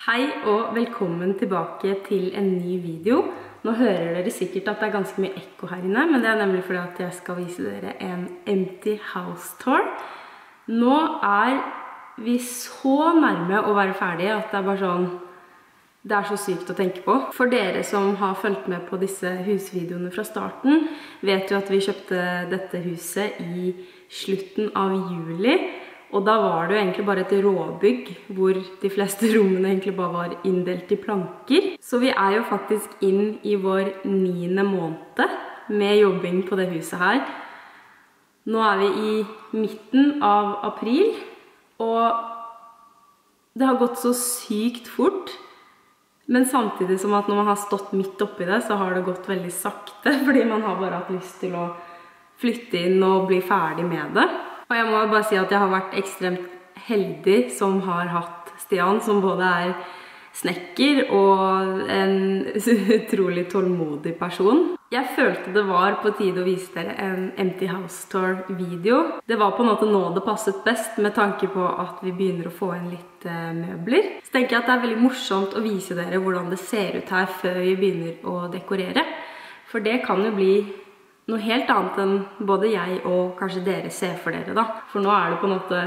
Hei og velkommen tilbake til en ny video. Nå hører dere sikkert at det ganske mye ekko her inne, men det nemlig fordi at jeg skal vise dere en empty house tour. Nå vi så nærme å være ferdige at det bare sånn, det så sykt å tenke på. For dere som har fulgt med på disse husvideoene fra starten, vet jo at vi kjøpte dette huset i slutten av juli. Og da var det jo egentlig bare et råbygg, hvor de fleste rommene egentlig bare var inndelt i planker. Så vi jo faktisk inn i vår 9. måned med jobbing på det huset her. Nå vi i midten av april, og det har gått så sykt fort. Men samtidig som at når man har stått midt oppi det, så har det gått veldig sakte, fordi man har bare hatt lyst til å flytte inn og bli ferdig med det. Og jeg må bare si at jeg har vært ekstremt heldig som har hatt Stian, som både snekker og en utrolig tålmodig person. Jeg følte det var på tide å vise dere en Empty House Tour video. Det var på en måte nå det passet best med tanke på at vi begynner å få inn litt møbler. Så tenker jeg at det veldig morsomt å vise dere hvordan det ser ut her før vi begynner å dekorere. For det kan jo bli noe helt annet enn både jeg og kanskje dere ser for dere da. For nå det på en måte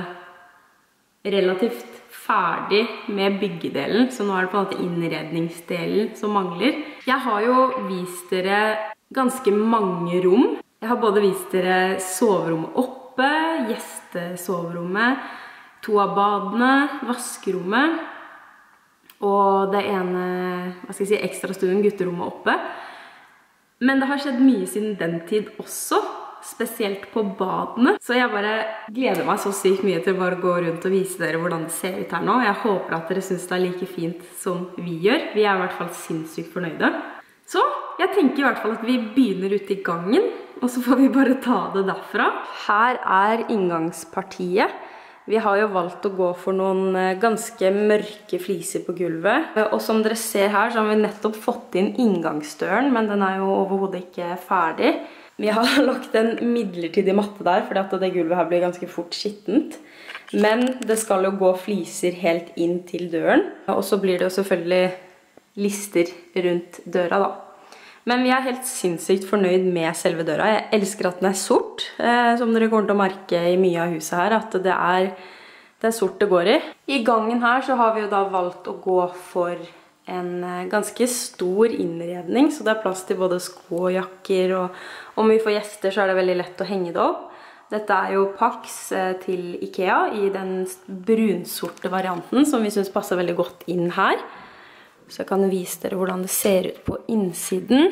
relativt ferdig med byggedelen, så nå det på en måte innredningsdelen som mangler. Jeg har jo vist dere ganske mange rom. Jeg har både vist dere soverommet oppe, gjestesoverommet, 2 av badene, vaskerommet, og det ene, ekstrastuen, gutterommet oppe. Men det har skjedd mye siden den tid også, spesielt på badene. Så jeg bare gleder meg så sykt mye til å bare gå rundt og vise dere hvordan det ser ut her nå. Jeg håper at dere synes det like fint som vi gjør. Vi i hvert fall sinnssykt fornøyde. Så jeg tenker i hvert fall at vi begynner ute i gangen, og så får vi bare ta det derfra. Her inngangspartiet. Vi har jo valgt å gå for noen ganske mørke fliser på gulvet. Og som dere ser her, så har vi nettopp fått inn inngangsdøren, men den jo overhodet ikke ferdig. Vi har lagt en midlertidig matte der, fordi at det gulvet her blir ganske fort skittent. Men det skal jo gå fliser helt inn til døren. Og så blir det jo selvfølgelig lister rundt døra da. Men vi helt sinnssykt fornøyd med selve døra. Jeg elsker at den sort, som dere kommer til å merke i mye av huset her, at det sort det går i. I gangen her så har vi jo da valgt å gå for en ganske stor innredning, så det plass til både sko og jakker, og om vi får gjester så det veldig lett å henge det opp. Dette jo Pax til Ikea i den brunsorte varianten, som vi synes passer veldig godt inn her. Så jeg kan vise dere hvordan det ser ut på innsiden.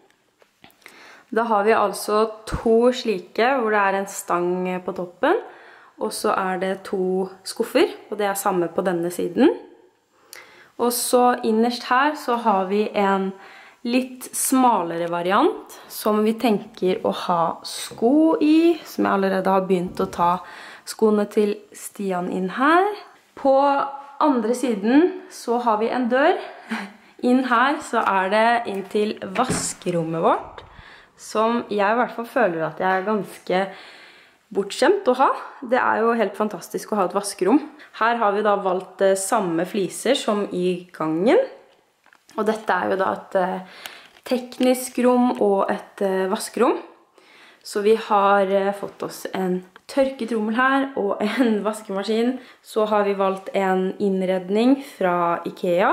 Da har vi altså 2 slike, hvor det en stang på toppen. Og så det 2 skuffer, og det samme på denne siden. Og så innerst her så har vi en litt smalere variant, som vi tenker å ha sko i, som jeg allerede har begynt å ta skoene til Stian inn her. På andre siden så har vi en dør. Inn her så det inn til vaskerommet vårt, som jeg i hvert fall føler at jeg ganske bortskjemt å ha. Det jo helt fantastisk å ha et vaskerom. Her har vi da valgt samme fliser som i gangen. Og dette jo da et teknisk rom og et vaskerom. Så vi har fått oss en tørketrommel her og en vaskemaskin. Så har vi valgt en innredning fra Ikea.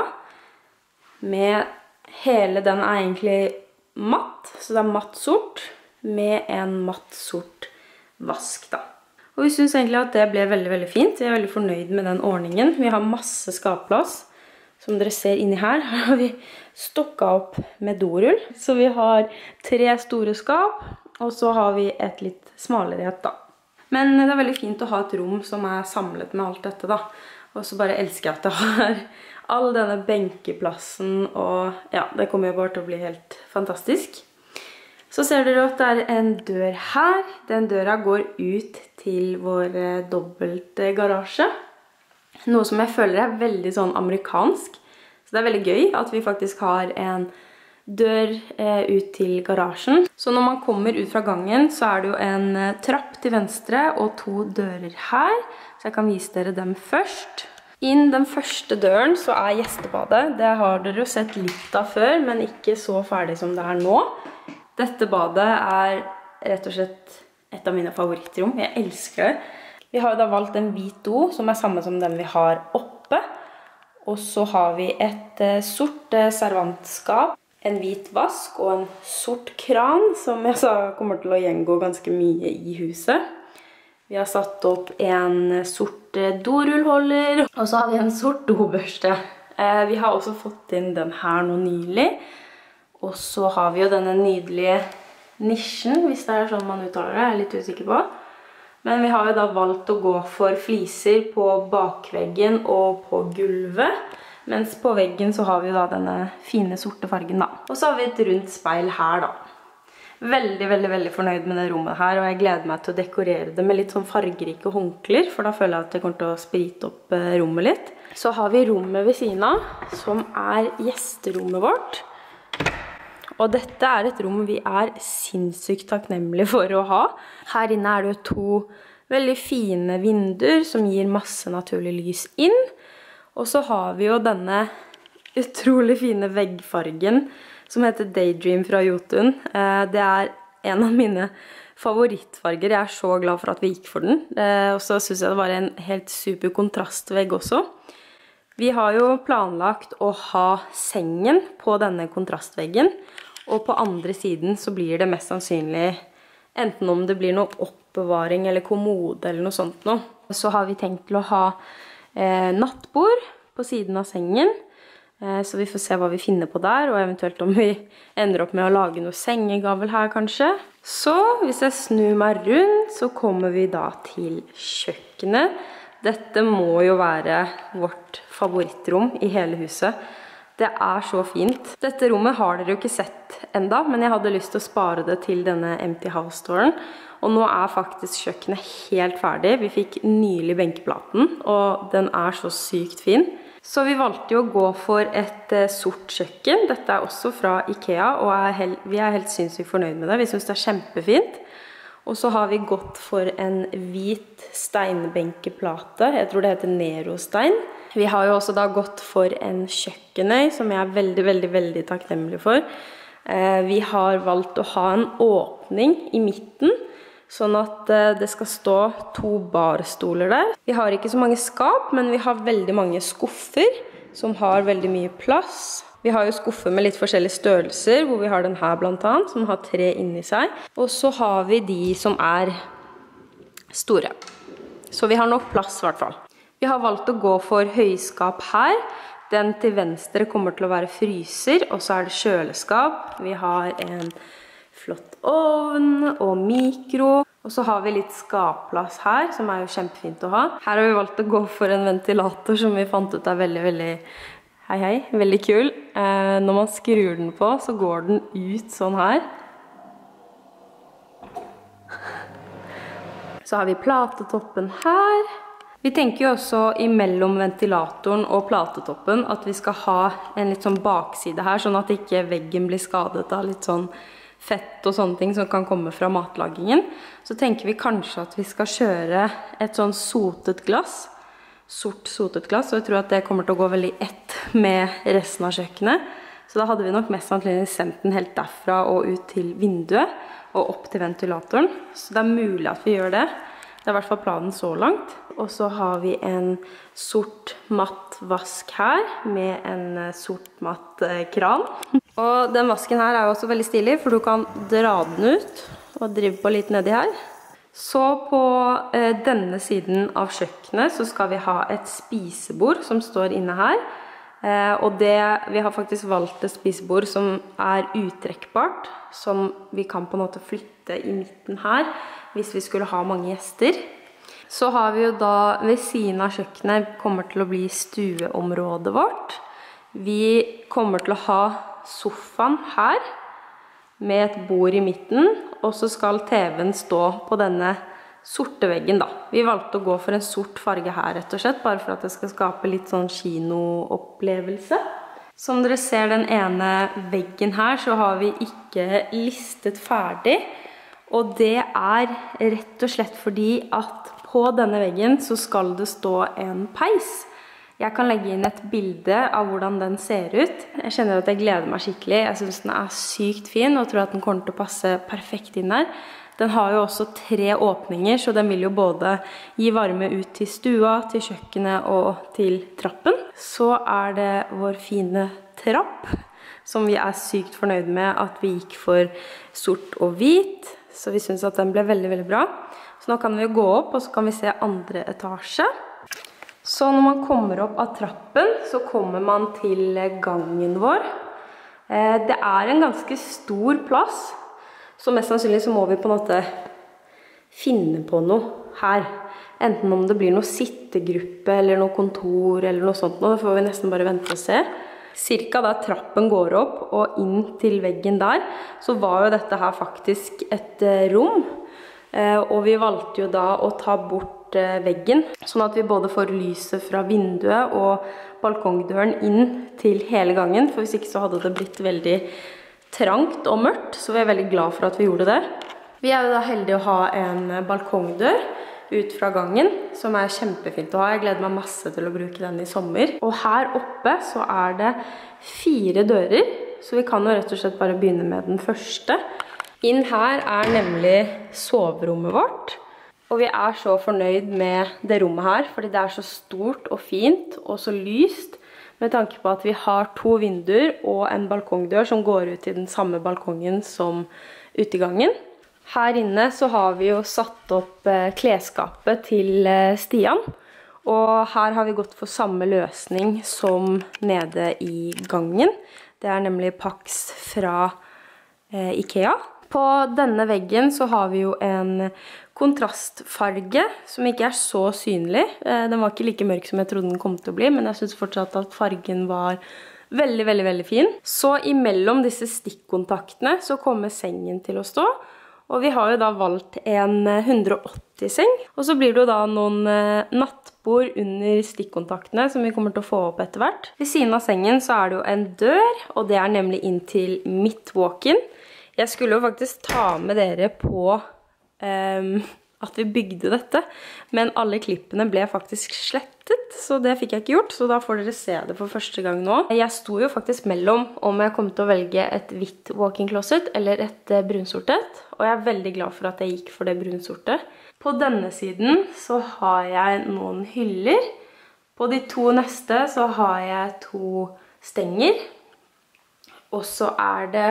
Med hele den egentlig matt, så det matt sort, med en matt sort vask da. Og vi synes egentlig at det ble veldig, veldig fint. Jeg veldig fornøyd med den ordningen. Vi har masse skapplass. Som dere ser inni her har vi stokket opp med dorull. Så vi har 3 store skap, og så har vi et litt smalere et da. Men det veldig fint å ha et rom som samlet med alt dette da. Og så bare elsker jeg at det har all denne benkeplassen, og ja, det kommer jo bare til å bli helt fantastisk. Så ser dere at det en dør her. Den døra går ut til vår dobbelte garasje. Noe som jeg føler veldig sånn amerikansk. Så det veldig gøy at vi faktisk har en dør ut til garasjen. Så når man kommer ut fra gangen, så det jo en trapp til venstre og 2 dører her. Så jeg kan vise dere dem først. Inn den første døren så gjestebadet. Det har dere jo sett litt av før, men ikke så ferdig som det nå. Dette badet rett og slett et av mine favorittrom. Jeg elsker det. Vi har jo da valgt en hvit do, som samme som den vi har oppe. Og så har vi et sort servantskap, en hvit vask og en sort kran, som jeg sa kommer til å gjengå ganske mye i huset. Vi har satt opp en sort dorullholder, og så har vi en sort dobørste. Vi har også fått inn den her nå nylig. Og så har vi jo denne nydelige nisjen, hvis det sånn man uttaler det, jeg litt usikker på. Men vi har jo da valgt å gå for fliser på bakveggen og på gulvet. Mens på veggen så har vi da denne fine sorte fargen da. Og så har vi et rundt speil her da. Veldig, veldig, veldig fornøyd med det rommet her, og jeg gleder meg til å dekorere det med litt sånn fargerike håndklær, for da føler jeg at det kommer til å sprite opp rommet litt. Så har vi rommet ved siden av, som gjesterommet vårt. Og dette et rom vi sinnssykt takknemlige for å ha. Her inne det jo 2 veldig fine vinduer som gir masse naturlig lys inn. Og så har vi jo denne utrolig fine veggfargen som heter Daydream fra Jotun. Det en av mine favorittfarger. Jeg så glad for at vi gikk for den. Og så synes jeg det var en helt super kontrastvegg også. Vi har jo planlagt å ha sengen på denne kontrastveggen. Og på andre siden så blir det mest sannsynlig enten om det blir noe oppbevaring eller kommode eller noe sånt nå. Så har vi tenkt til å ha nattbord på siden av sengen. Så vi får se hva vi finner på der, og eventuelt om vi ender opp med å lage noe sengegavel her kanskje. Så hvis jeg snur meg rundt, så kommer vi da til kjøkkenet. Dette må jo være vårt favorittrom i hele huset. Det så fint. Dette rommet har dere jo ikke sett enda, men jeg hadde lyst til å spare det til denne Empty House-touren. Og nå faktisk kjøkkenet helt ferdig. Vi fikk nylig benkeplaten, og den så sykt fin. Så vi valgte jo å gå for et sort kjøkken. Dette også fra Ikea, og vi helt sinnssykt fornøyd med det. Vi synes det kjempefint. Og så har vi gått for en hvit steinbenkeplate. Jeg tror det heter Nero-stein. Vi har jo også da gått for en kjøkkenøy, som jeg veldig, veldig, veldig takknemlig for. Vi har valgt å ha en åpning i midten, sånn at det skal stå 2 barstoler der. Vi har ikke så mange skap, men vi har veldig mange skuffer som har veldig mye plass. Vi har jo skuffer med litt forskjellige størrelser, hvor vi har den her blant annet, som har 3 inni seg. Og så har vi de som store. Så vi har nok plass i hvert fall. Vi har valgt å gå for høyskap her. Den til venstre kommer til å være fryser, og så det kjøleskap. Vi har en flott ovn og mikro. Og så har vi litt skapplass her, som jo kjempefint å ha. Her har vi valgt å gå for en ventilator som vi fant ut veldig, veldig, veldig kul. Når man skrur den på, så går den ut sånn her. Så har vi platetoppen her. Vi tenker jo også imellom ventilatoren og platetoppen at vi skal ha en litt sånn bakside her, sånn at ikke veggen blir skadet av litt sånn fett og sånne ting som kan komme fra matlagingen. Så tenker vi kanskje at vi skal kjøre et sånn sotet glass, sort sotet glass, og jeg tror at det kommer til å gå veldig ett med resten av kjøkkenet. Så da hadde vi nok mest sannsynlig sendt den helt derfra og ut til vinduet og opp til ventilatoren. Så det mulig at vi gjør det. Det i hvert fall planen så langt. Og så har vi en sort matt vask her med en sort matt kran. Og den vasken her jo også veldig stilig, for du kan dra den ut og drive på litt nedi her. Så på denne siden av kjøkkenet så skal vi ha et spisebord som står inne her. Og vi har faktisk valgt et spisebord som utrekkbart, som vi kan på en måte flytte i midten her, hvis vi skulle ha mange gjester. Så har vi jo da ved siden av kjøkkenet kommer til å bli stueområdet vårt. Vi kommer til å ha sofaen her, med et bord i midten, og så skal TV-en stå på denne sorte veggen da. Vi valgte å gå for en sort farge her rett og slett, bare for at det skal skape litt sånn kinoopplevelse. Som dere ser den ene veggen her, så har vi ikke listet ferdig, og det rett og slett fordi at på denne veggen så skal det stå en peis. Jeg kan legge inn et bilde av hvordan den ser ut. Jeg kjenner at jeg gleder meg skikkelig. Jeg synes den er sykt fin, og tror at den kommer til å passe perfekt inn her. Den har jo også 3 åpninger, så den vil jo både gi varme ut til stua, til kjøkkenet og til trappen. Så er det vår fine trapp, som vi er sykt fornøyd med at vi gikk for sort og hvit. Så vi synes at den ble veldig, veldig bra. Så nå kan vi gå opp, og så kan vi se andre etasje. Så når man kommer opp av trappen, så kommer man til gangen vår. Det er en ganske stor plass, så mest sannsynlig så må vi på en måte finne på noe her. Enten om det blir noe sittegruppe, eller noe kontor, eller noe sånt. Nå får vi nesten bare vente og se. Cirka da trappen går opp og inn til veggen der, så var jo dette her faktisk et rom. Og vi valgte jo da å ta bort veggen, sånn at vi både får lyset fra vinduet og balkongdøren inn til hele gangen, for hvis ikke så hadde det blitt veldig trangt og mørkt, så vi er veldig glad for at vi gjorde det. Vi er jo da heldige å ha en balkongdør ut fra gangen, som er kjempefint å ha. Jeg gleder meg masse til å bruke den i sommer. Og her oppe så er det 4 dører, så vi kan jo rett og slett bare begynne med den første. Inn her er nemlig soverommet vårt. Og vi er så fornøyd med det rommet her, fordi det er så stort og fint og så lyst, med tanke på at vi har 2 vinduer og en balkongdør som går ut i den samme balkongen som utegangen. Her inne så har vi jo satt opp klesskapet til Stian, og her har vi gått for samme løsning som nede i gangen. Det er nemlig Pax fra IKEA. På denne veggen så har vi jo en kontrastfarge som ikke er så synlig. Den var ikke like mørk som jeg trodde den kom til å bli, men jeg synes fortsatt at fargen var veldig, veldig, veldig fin. Så imellom disse stikkontaktene så kommer sengen til å stå, og vi har jo da valgt en 180-seng, og så blir det jo da noen nattbord under stikkontaktene som vi kommer til å få opp etter hvert. Ved siden av sengen så er det jo en dør, og det er nemlig inn til mitt walk-in. Jeg skulle jo faktisk ta med dere på at vi bygde dette, men alle klippene ble faktisk slettet, så det fikk jeg ikke gjort, så da får dere se det for første gang nå. Jeg sto jo faktisk mellom om jeg kom til å velge et hvitt walk-in closet eller et brunsortet, og jeg er veldig glad for at jeg gikk for det brunsortet. På denne siden så har jeg noen hyller. På de 2 neste så har jeg 2 stenger, og så er det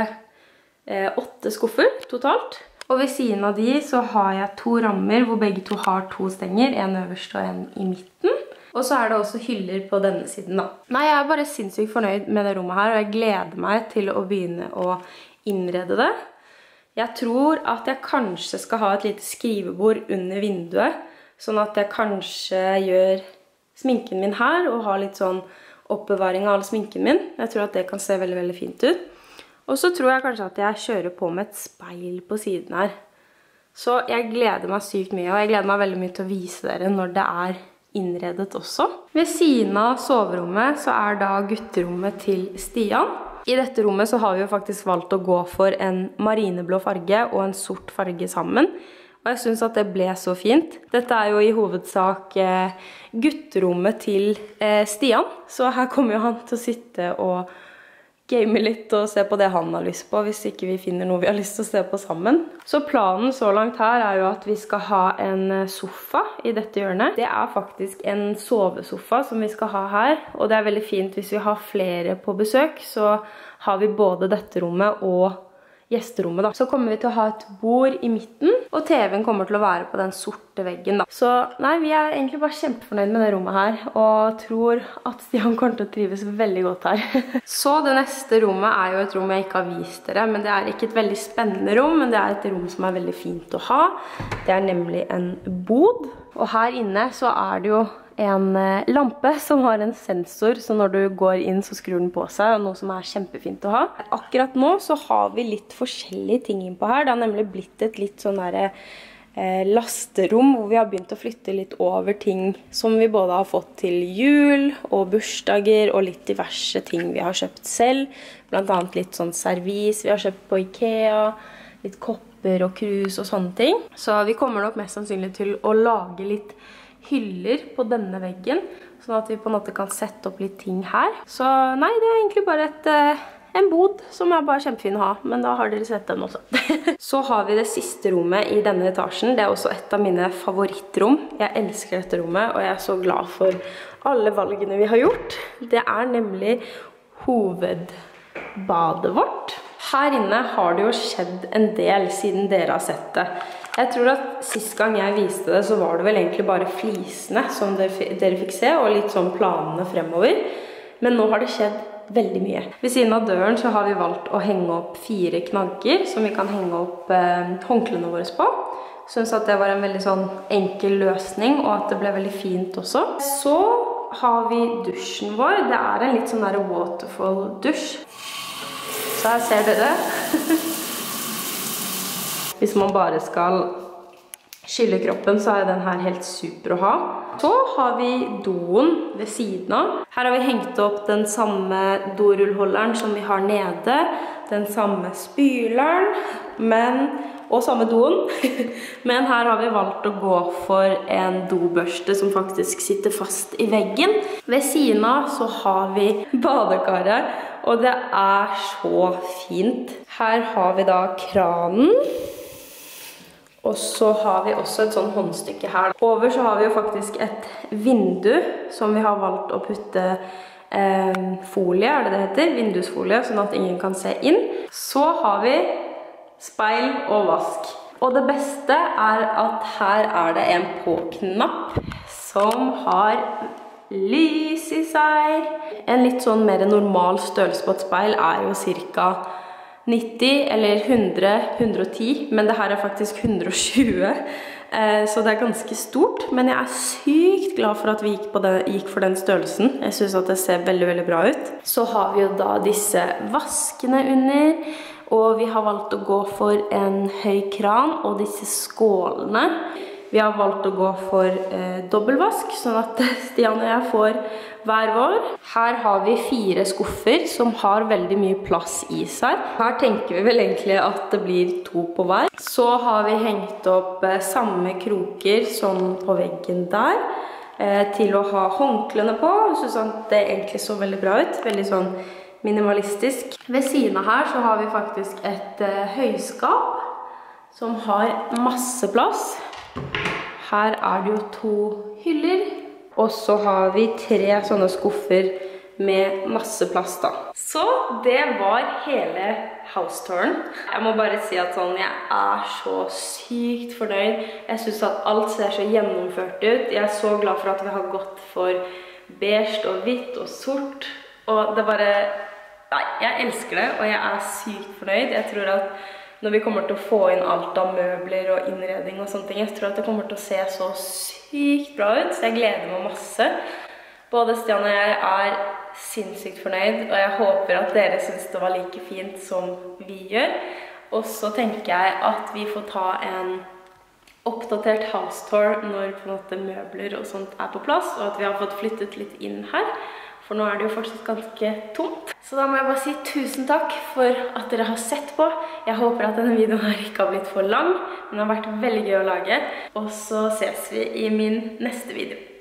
8 skuffer totalt. Og ved siden av de så har jeg 2 rammer hvor begge 2 har 2 stenger, en øverst og en i midten. Og så er det også hyller på denne siden da. Nei, jeg er bare sinnssykt fornøyd med det rommet her, og jeg gleder meg til å begynne å innrede det. Jeg tror at jeg kanskje skal ha et lite skrivebord under vinduet, sånn at jeg kanskje gjør sminken min her, og har litt sånn oppbevaring av all sminken min. Jeg tror at det kan se veldig, veldig fint ut. Og så tror jeg kanskje at jeg kjører på med et speil på siden her. Så jeg gleder meg sykt mye, og jeg gleder meg veldig mye til å vise dere når det er innredet også. Ved siden av soverommet så er da gutterommet til Stian. I dette rommet så har vi jo faktisk valgt å gå for en marineblå farge og en sort farge sammen. Og jeg synes at det ble så fint. Dette er jo i hovedsak gutterommet til Stian, så her kommer jo han til å sitte og game litt og se på det han har lyst på, hvis ikke vi finner noe vi har lyst til å se på sammen. Så planen så langt her er jo at vi skal ha en sofa i dette hjørnet. Det er faktisk en sovesofa som vi skal ha her, og det er veldig fint hvis vi har flere på besøk, så har vi både dette rommet og gjesterommet da. Så kommer vi til å ha et bord i midten, og TV-en kommer til å være på den sorte veggen da. Så nei, vi er egentlig bare kjempefornøyd med det rommet her, og tror at Stian kommer til å trives veldig godt her. Så det neste rommet er jo et rom jeg ikke har vist dere, men det er ikke et veldig spennende rom, men det er et rom som er veldig fint å ha. Det er nemlig en bod, og her inne så er det jo en lampe som har en sensor, så når du går inn så skrur den på seg, og noe som er kjempefint å ha. Akkurat nå så har vi litt forskjellige ting inn på her. Det har nemlig blitt et litt sånn der lasterom, hvor vi har begynt å flytte litt over ting som vi både har fått til jul og bursdager, og litt diverse ting vi har kjøpt selv. Blant annet litt sånn servis vi har kjøpt på IKEA, litt kopper og krus og sånne ting. Så vi kommer nok mest sannsynlig til å lage litt hyller på denne veggen, sånn at vi på en måte kan sette opp litt ting her. Så nei, det er egentlig bare en bod som er bare kjempefin å ha, men da har dere sett den også. Så har vi det siste rommet i denne etasjen. Det er også et av mine favorittrom. Jeg elsker dette rommet, og jeg er så glad for alle valgene vi har gjort. Det er nemlig hovedbadet vårt. Her inne har det jo skjedd en del siden dere har sett det. Jeg tror at sist gang jeg viste det, så var det vel egentlig bare flisene som dere fikk se, og litt sånn planene fremover. Men nå har det skjedd veldig mye. Ved siden av døren så har vi valgt å henge opp 4 knagger som vi kan henge opp håndklene våre på. Synes at det var en veldig sånn enkel løsning, og at det ble veldig fint også. Så har vi dusjen vår. Det er en litt sånn der waterfall-dusj. Så her ser dere. Hvis man bare skal skylle kroppen, så er den her helt super å ha. Så har vi doen ved siden av. Her har vi hengt opp den samme dorullholderen som vi har nede. Den samme spyleren, og samme doen. Men her har vi valgt å gå for en dobørste som faktisk sitter fast i veggen. Ved siden av så har vi badekaret, og det er så fint. Her har vi da kranen. Og så har vi også et sånn håndstykke her. Over så har vi jo faktisk et vindu som vi har valgt å putte folie, er det heter? Vindusfolie, sånn at ingen kan se inn. Så har vi speil og vask. Og det beste er at her er det en på-knapp som har lys i seg. En litt sånn mer normal størrelse på et speil er jo cirka 90 eller 100, 110, men det her er faktisk 120, så det er ganske stort, men jeg er sykt glad for at vi gikk for den størrelsen. Jeg synes at det ser veldig, veldig bra ut. Så har vi jo da disse vaskene under, og vi har valgt å gå for en høy kran og disse skålene. Vi har valgt å gå for dobbeltvask, sånn at Stian og jeg får hver vår. Her har vi 4 skuffer som har veldig mye plass i seg. Her tenker vi vel egentlig at det blir 2 på hver. Så har vi hengt opp samme kroker som på veggen der, til å ha håndklene på. Jeg synes at det egentlig så veldig bra ut, veldig sånn minimalistisk. Ved siden av her så har vi faktisk et høyskap som har masse plass. Her er det jo 2 hyller, og så har vi 3 sånne skuffer med masse plass da. Så det var hele house-touren. Jeg må bare si at jeg er så sykt fornøyd. Jeg synes at alt ser så gjennomført ut. Jeg er så glad for at vi har gått for beige og hvitt og sort. Og det bare... Nei, jeg elsker det, og jeg er sykt fornøyd. Jeg tror at når vi kommer til å få inn alt av møbler og innredning og sånne ting, jeg tror at det kommer til å se så sykt bra ut, så jeg gleder meg masse. Både Stian og jeg er sinnssykt fornøyd, og jeg håper at dere synes det var like fint som vi gjør. Og så tenker jeg at vi får ta en oppdatert house tour når på en måte møbler og sånt er på plass, og at vi har fått flyttet litt inn her. For nå er det jo fortsatt ganske tomt. Så da må jeg bare si tusen takk for at dere har sett på. Jeg håper at denne videoen her ikke har blitt for lang, men det har vært veldig gøy å lage. Og så ses vi i min neste video.